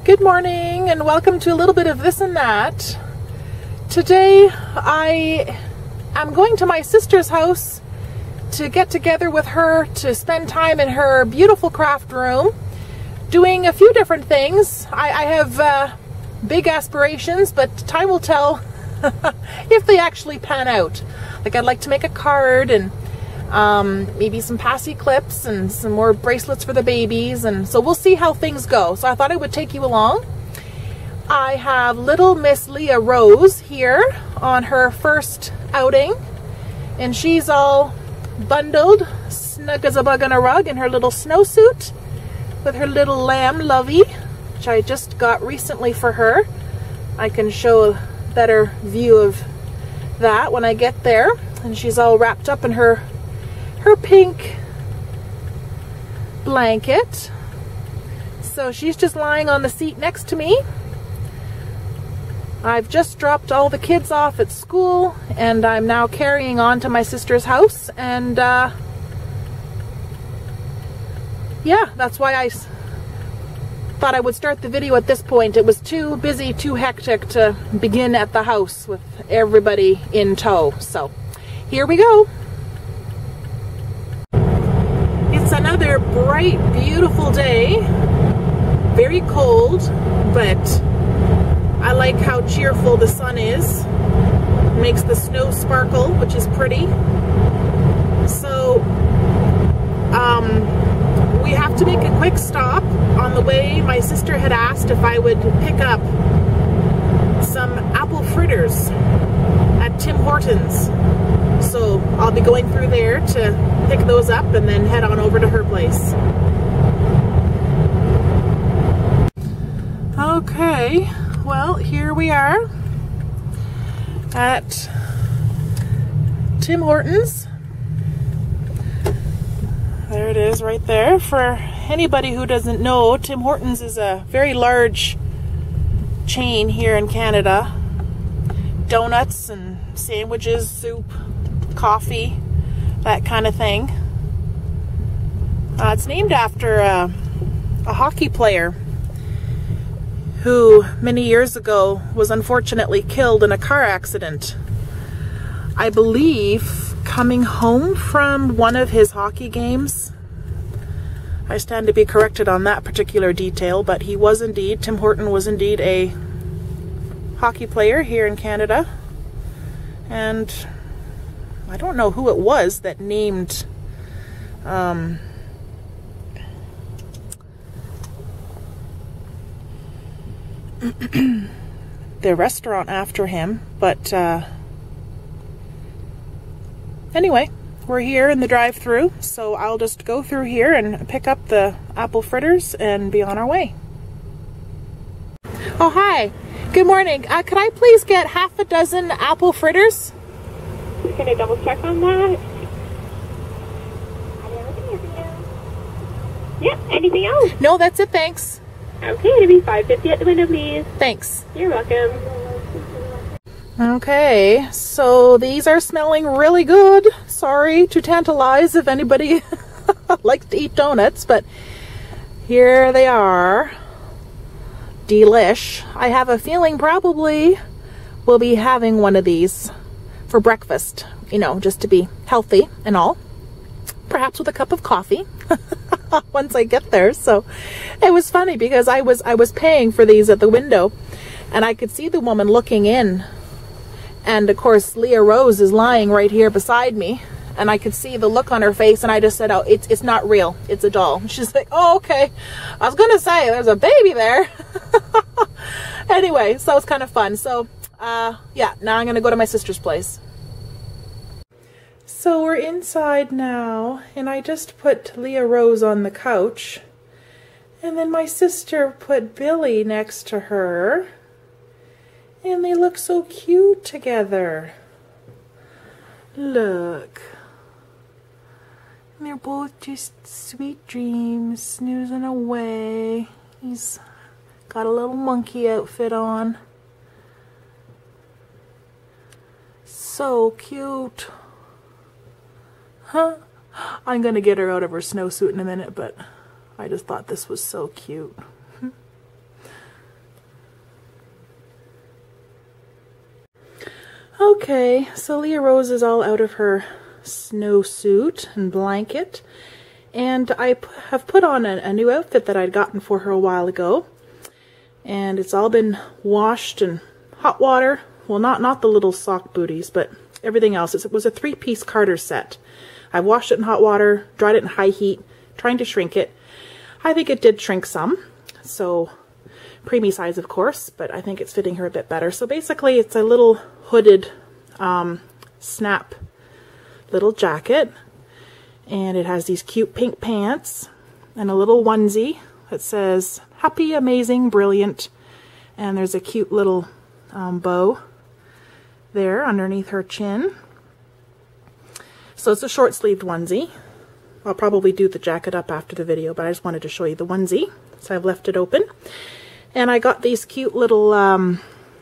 Good morning and welcome to a little bit of this and that. Today I am going to my sister's house to get together with her to spend time in her beautiful craft room doing a few different things. I have big aspirations, but time will tell if they actually pan out. Like, I'd like to make a card and maybe some passy clips and some more bracelets for the babies, and so we'll see how things go. So I thought I would take you along. I have little Miss Leah Rose here on her first outing, and she's all bundled, snug as a bug on a rug in her little snowsuit with her little lamb Lovey, which I just got recently for her. I can show a better view of that when I get there. And she's all wrapped up in her pink blanket. So she's just lying on the seat next to me. I've just dropped all the kids off at school and I'm now carrying on to my sister's house, and yeah, that's why I thought I would start the video at this point. It was too busy, too hectic to begin at the house with everybody in tow. So here we go. It's another bright, beautiful day. Very cold, but I like how cheerful the sun is. It makes the snow sparkle, which is pretty. So, we have to make a quick stop. On the way, my sister had asked if I would pick up some apple fritters at Tim Hortons. So I'll be going through there to pick those up and then head on over to her place. Okay, well, here we are at Tim Hortons. There it is right there. For anybody who doesn't know, Tim Hortons is a very large chain here in Canada. Donuts and sandwiches, soup, coffee, that kind of thing. It's named after a hockey player who many years ago was unfortunately killed in a car accident. I believe coming home from one of his hockey games. I stand to be corrected on that particular detail, but he was indeed, Tim Horton was indeed a hockey player here in Canada. And I don't know who it was that named the restaurant after him, but anyway, we're here in the drive-thru, so I'll just go through here and pick up the apple fritters and be on our way. Oh, hi. Good morning. Could I please get half a dozen apple fritters? Can I double check on that? Yeah, anything else? No, that's it, thanks. Okay, it'll be $5.50 at the window, please. Thanks. You're welcome. Okay, so these are smelling really good. Sorry to tantalize if anybody likes to eat donuts, but here they are. Delish. I have a feeling probably we'll be having one of these for breakfast, you know, just to be healthy and all. Perhaps with a cup of coffee once I get there. So it was funny because I was paying for these at the window and I could see the woman looking in, and of course Leah Rose is lying right here beside me, and I could see the look on her face, and I just said, oh, it's not real, it's a doll. And she's like, oh, okay. I was gonna say there's a baby there. Anyway, so it's kind of fun. So yeah, now I'm gonna go to my sister's place. So we're inside now, and I just put Leah Rose on the couch, and then my sister put Billy next to her, and they look so cute together. Look. And they're both just sweet dreams, snoozing away. He's got a little monkey outfit on. So cute. Huh? I'm gonna get her out of her snowsuit in a minute, but I just thought this was so cute. Okay, so Leah Rose is all out of her snowsuit and blanket, and I have put on a new outfit that I'd gotten for her a while ago, and it's all been washed in hot water. Well, not the little sock booties, but everything else. It was a 3-piece Carter set. I washed it in hot water, dried it in high heat, trying to shrink it. I think it did shrink some, so preemie size of course, but I think it's fitting her a bit better. So basically it's a little hooded snap little jacket, and it has these cute pink pants and a little onesie that says happy, amazing, brilliant, and there's a cute little bow there underneath her chin. So it's a short-sleeved onesie. I'll probably do the jacket up after the video, but I just wanted to show you the onesie. So I've left it open. And I got these cute little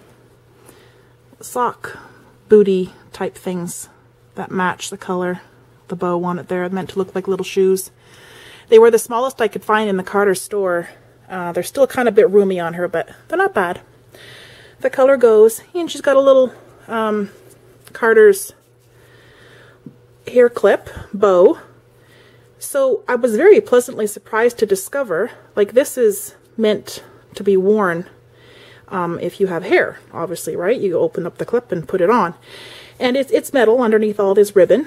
sock booty type things that match the color, the bow on it there. They're meant to look like little shoes. They were the smallest I could find in the Carter store. They're still kind of a bit roomy on her, but they're not bad. The color goes, and she's got a little Carter's hair clip bow. So I was very pleasantly surprised to discover, like, this is meant to be worn if you have hair, obviously, right? You open up the clip and put it on. And it's metal underneath all this ribbon.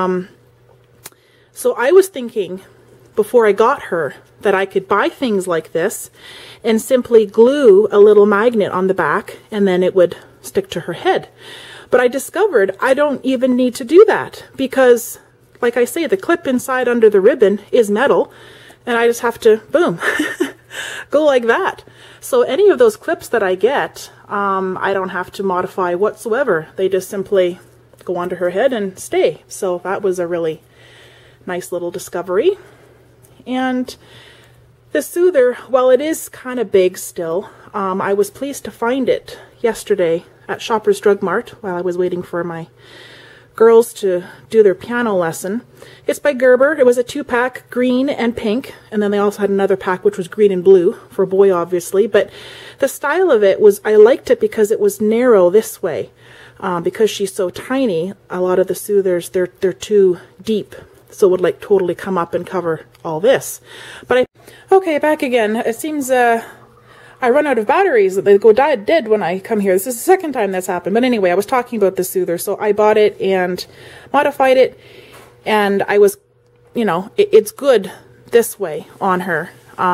So I was thinking, before I got her, that I could buy things like this and simply glue a little magnet on the back, and then it would stick to her head. But I discovered I don't even need to do that, because, like I say, the clip inside under the ribbon is metal, and I just have to, boom, go like that. So any of those clips that I get, I don't have to modify whatsoever. They just simply go onto her head and stay. So that was a really nice little discovery. And the soother, while it is kind of big still, I was pleased to find it yesterday at Shoppers Drug Mart while I was waiting for my girls to do their piano lesson. It's by Gerber. It was a 2-pack, green and pink, and then they also had another pack which was green and blue, for a boy obviously, but the style of it was, I liked it because it was narrow this way. Because she's so tiny, a lot of the soothers, they're too deep, so it would like totally come up and cover all this. But okay, back again. It seems I run out of batteries. They go dead when I come here. This is the second time that's happened. But anyway, I was talking about the soother. So I bought it and modified it. And I was, you know, it's good this way on her.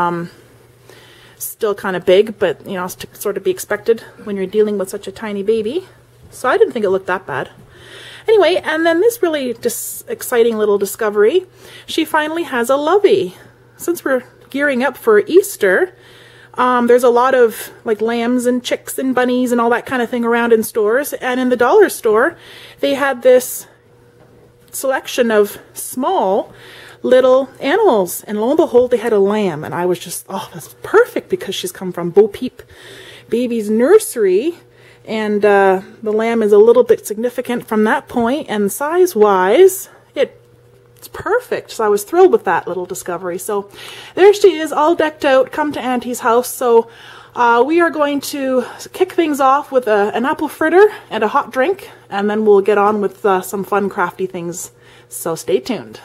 Still kind of big, but, you know, it's to sort of be expected when you're dealing with such a tiny baby. So I didn't think it looked that bad. Anyway, and then this really exciting little discovery. She finally has a lovey. Since we're gearing up for Easter, there's a lot of like lambs and chicks and bunnies and all that kind of thing around in stores. And in the dollar store, they had this selection of small little animals. And lo and behold, they had a lamb. And I was just, oh, that's perfect, because she's come from Bo Peep Baby's nursery. And the lamb is a little bit significant from that point. And size-wise, it's perfect. So I was thrilled with that little discovery. So there she is, all decked out, come to Auntie's house. So we are going to kick things off with an apple fritter and a hot drink, and then we'll get on with some fun crafty things. So stay tuned.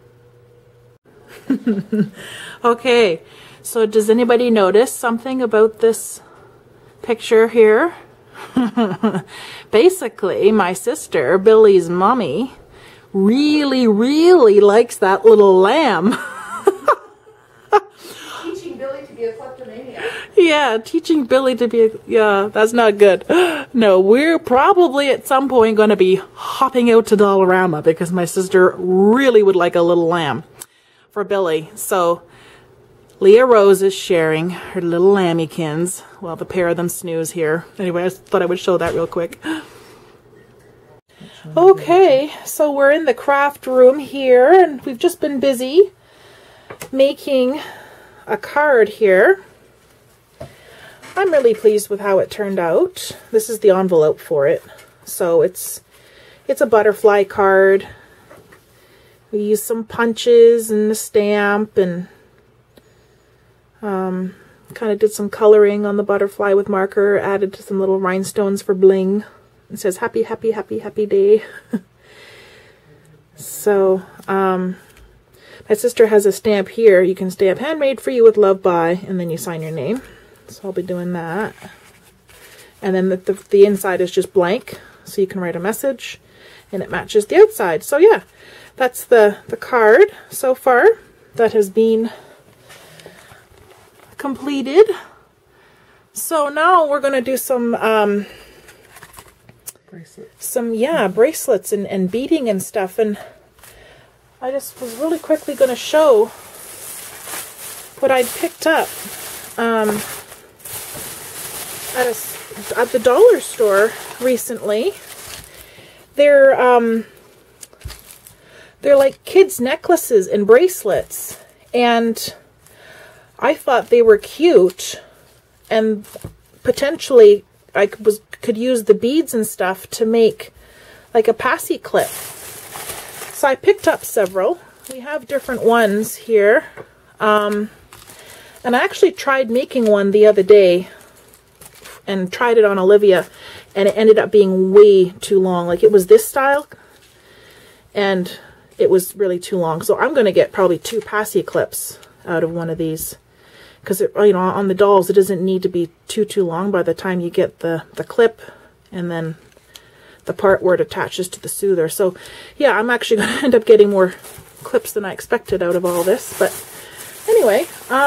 Okay, so does anybody notice something about this picture here? Basically, my sister, Billy's mommy, really likes that little lamb. Teaching Billy to be a kleptomaniac. Yeah, teaching Billy to be yeah, that's not good. No, we're probably at some point going to be hopping out to Dollarama, because my sister really would like a little lamb for Billy. So Leah Rose is sharing her little lambykins while the pair of them snooze here. Anyway, I just thought I would show that real quick. Okay, so we're in the craft room here, and we've just been busy making a card here. I'm really pleased with how it turned out. This is the envelope for it. So it's a butterfly card. We used some punches and the stamp, and kind of did some coloring on the butterfly with marker, added to some little rhinestones for bling. It says happy, happy, happy, happy day. So, my sister has a stamp here. You can stamp handmade for you with love by, and then you sign your name. So I'll be doing that. And then the inside is just blank, so you can write a message, and it matches the outside. So yeah, that's the card so far that has been completed. So now we're going to do some bracelets. Bracelets and beading and stuff. And I just was really quickly going to show what I'd picked up at the dollar store recently. They're like kids' necklaces and bracelets, and I thought they were cute, and potentially I could use the beads and stuff to make like a passy clip. So I picked up several. We have different ones here, and I actually tried making one the other day and tried it on Olivia, and it ended up being way too long. Like, it was this style and it was really too long. So I'm going to get probably 2 passy clips out of one of these, because you know, on the dolls it doesn't need to be too long by the time you get the clip and then the part where it attaches to the soother. So yeah, I'm actually going to end up getting more clips than I expected out of all this. But anyway,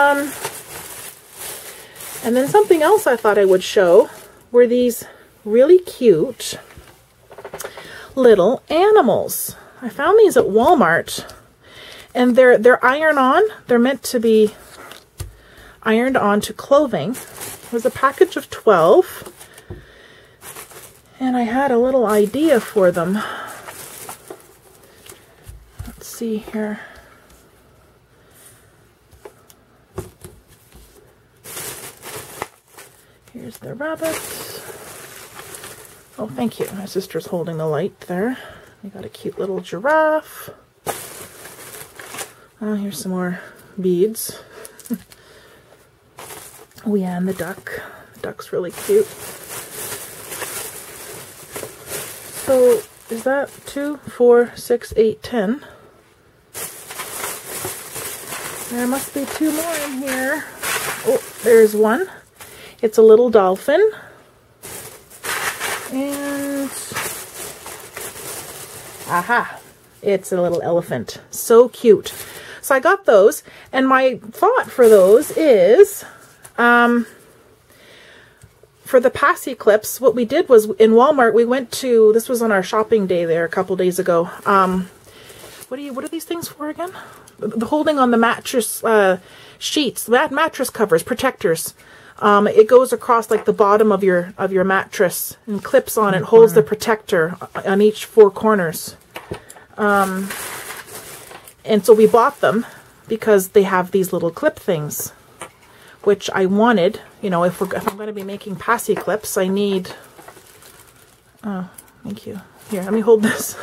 and then something else I thought I would show were these really cute little animals. I found these at Walmart, and they're iron-on. They're meant to be ironed onto clothing. It was a package of 12, and I had a little idea for them. Let's see here. Here's the rabbit. Oh, thank you. My sister's holding the light there. We got a cute little giraffe. Oh, here's some more beads. Oh yeah, and the duck. The duck's really cute. So, is that 2, 4, 6, 8, 10? There must be 2 more in here. Oh, there's one. It's a little dolphin. And aha, it's a little elephant. So cute. So I got those, and my thought for those is, for the passy clips, what we did was in Walmart, we went to, this was on our shopping day there a couple days ago. What are these things for again? The holding on the mattress sheets, mattress covers, protectors. It goes across like the bottom of your mattress and clips on it, holds the protector on each 4 corners. And so we bought them because they have these little clip things, which I wanted. You know, if I'm going to be making passy clips, I need. Oh, thank you. Here, let me hold this.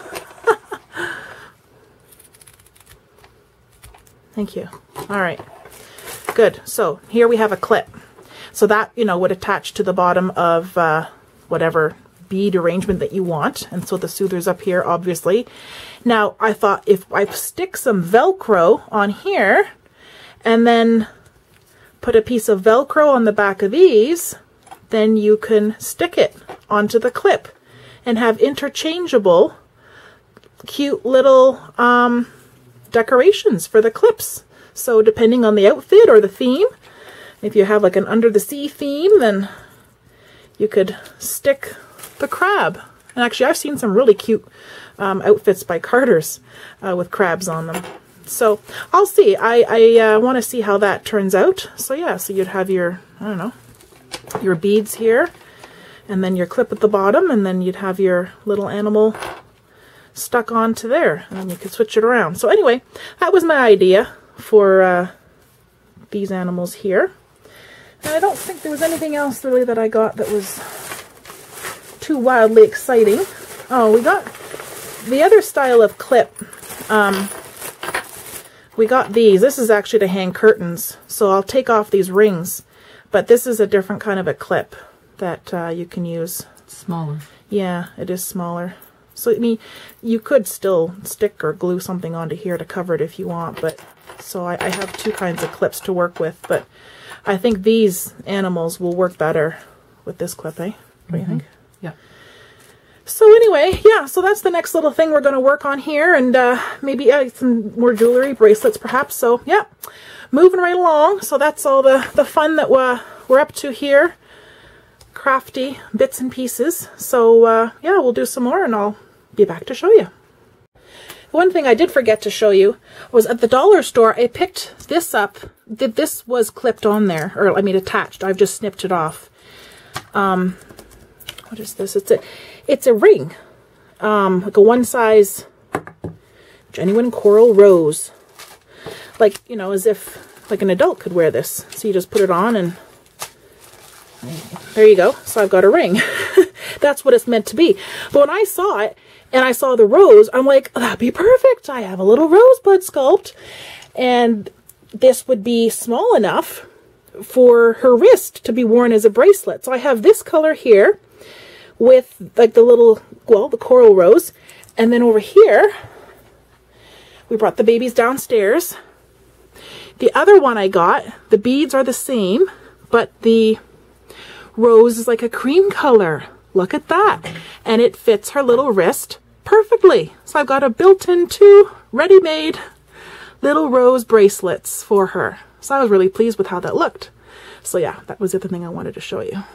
Thank you. All right, good. So here we have a clip. So that, you know, would attach to the bottom of whatever bead arrangement that you want. And so the soother's up here, obviously. Now, I thought if I stick some Velcro on here and then put a piece of Velcro on the back of these, then you can stick it onto the clip and have interchangeable cute little decorations for the clips. So depending on the outfit or the theme, if you have like an under the sea theme, then you could stick the crab. And actually, I've seen some really cute outfits by Carter's with crabs on them. So I'll see. I want to see how that turns out. So yeah, so you'd have your, I don't know, your beads here, and then your clip at the bottom, and then you'd have your little animal stuck onto there, and then you could switch it around. So anyway, that was my idea for these animals here. And I don't think there was anything else really that I got that was too wildly exciting. Oh, we got the other style of clip. We got these. This is actually to hang curtains. So I'll take off these rings. But this is a different kind of a clip that you can use. Smaller. Yeah, it is smaller. So, I mean, you could still stick or glue something onto here to cover it if you want, but so I have two kinds of clips to work with, but I think these animals will work better with this clip, eh? What do you think? Yeah. So anyway, yeah, so that's the next little thing we're going to work on here, and maybe some more jewelry, bracelets perhaps. So yeah, moving right along. So that's all the fun that we're up to here. Crafty bits and pieces. So yeah, we'll do some more and I'll be back to show you. One thing I did forget to show you was at the dollar store, I picked this up. This was clipped on there, or I mean attached. I've just snipped it off. What is this? It's a ring, like a one size genuine coral rose. Like, you know, as if like an adult could wear this. So you just put it on and there you go. So I've got a ring. That's what it's meant to be. But when I saw it and I saw the rose, I'm like, oh, that'd be perfect. I have a little rosebud sculpt and this would be small enough for her wrist to be worn as a bracelet. So I have this color here with like the little, well, the coral rose. And then over here, we brought the babies downstairs. The other one I got, the beads are the same, but the rose is like a cream color. Look at that. And it fits her little wrist perfectly. So I've got a built-in two ready-made little rose bracelets for her. So I was really pleased with how that looked. So yeah, that was the other thing I wanted to show you.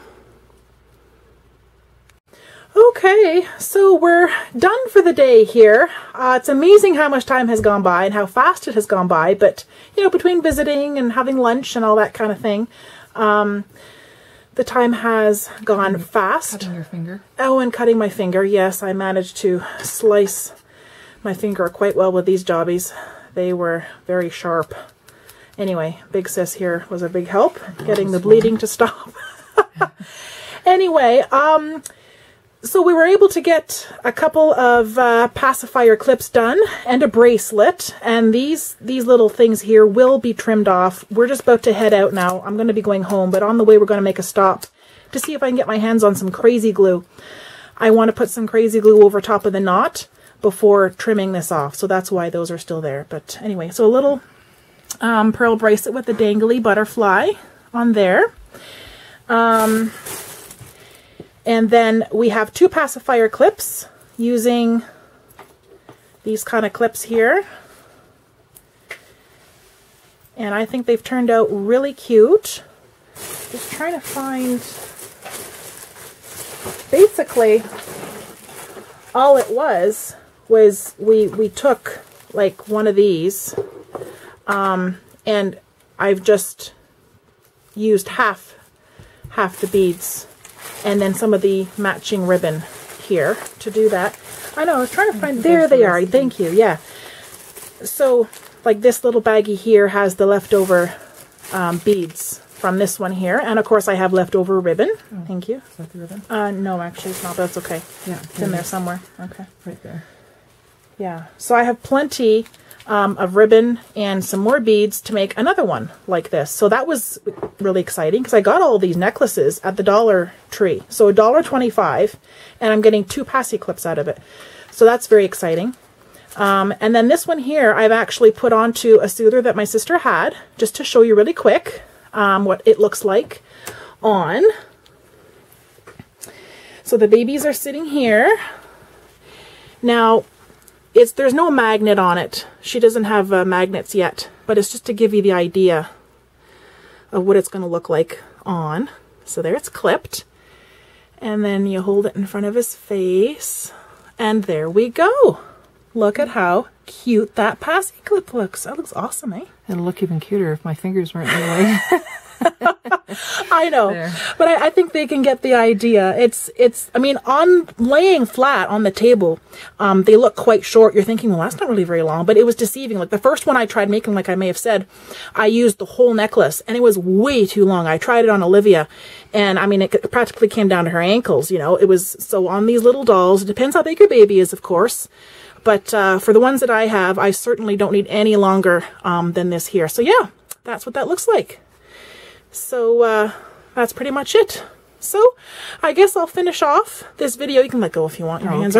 Okay, so we're done for the day here. It's amazing how much time has gone by and how fast it has gone by, but, you know, between visiting and having lunch and all that kind of thing, the time has gone fast. Cutting your finger. Oh, and cutting my finger. Yes, I managed to slice my finger quite well with these jobbies. They were very sharp. Anyway, Big Sis here was a big help getting the bleeding to stop. Anyway, so we were able to get a couple of pacifier clips done and a bracelet, and these little things here will be trimmed off. We're just about to head out now. I'm going to be going home, but on the way we're going to make a stop to see if I can get my hands on some crazy glue. I want to put some crazy glue over top of the knot before trimming this off, so that's why those are still there. But anyway, so a little pearl bracelet with the dangly butterfly on there. And then we have two pacifier clips using these kind of clips here. And I think they've turned out really cute. Just trying to find, basically, all it was we took like one of these, and I've just used half the beads and then some of the matching ribbon here to do that. I know, I was trying to find, there they are, thank you, yeah. So, like this little baggie here has the leftover beads from this one here, and of course I have leftover ribbon. Oh, thank you. Is that the ribbon? No, actually it's not, but that's okay. Yeah. It's in there somewhere. Okay. Right there. Yeah, so I have plenty of ribbon and some more beads to make another one like this. So that was really exciting because I got all these necklaces at the Dollar Tree. So $1.25, and I'm getting 2 passy clips out of it. So that's very exciting. And then this one here, I've actually put onto a soother that my sister had, just to show you really quick what it looks like on. So the babies are sitting here. Now, there's no magnet on it. She doesn't have magnets yet, but it's just to give you the idea of what it's going to look like on. So there it's clipped. And then you hold it in front of his face. And there we go. Look at how cute that passy clip looks. That looks awesome, eh? It'll look even cuter if my fingers weren't in the way. I know, there. But I think they can get the idea. I mean, on laying flat on the table, they look quite short. You're thinking, well, that's not really very long, but it was deceiving. Like the first one I tried making, like I may have said, I used the whole necklace and it was way too long. I tried it on Olivia and I mean, it practically came down to her ankles, you know. It was, so on these little dolls, it depends how big your baby is, of course. But for the ones that I have, I certainly don't need any longer than this here. So yeah, that's what that looks like. So that's pretty much it. So I guess I'll finish off this video. You can let go if you want. Your hands are...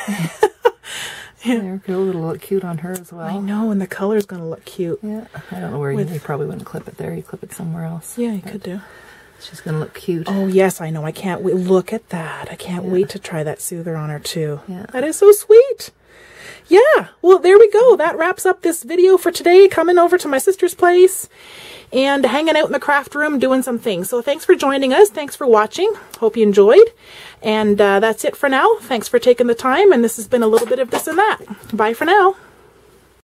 Yeah, it'll look cute on her as well. I know, and the color's going to look cute. Yeah, I don't know where you probably wouldn't clip it there. You clip it somewhere else. Yeah, you could do. She's going to look cute. Oh, yes, I know. I can't wait. Look at that. I can't wait to try that soother on her, too. Yeah. That is so sweet. Yeah, well, there we go. That wraps up this video for today. Coming over to my sister's place and hanging out in the craft room doing some things. So thanks for joining us. Thanks for watching. Hope you enjoyed. And that's it for now. Thanks for taking the time. And this has been a little bit of this and that. Bye for now.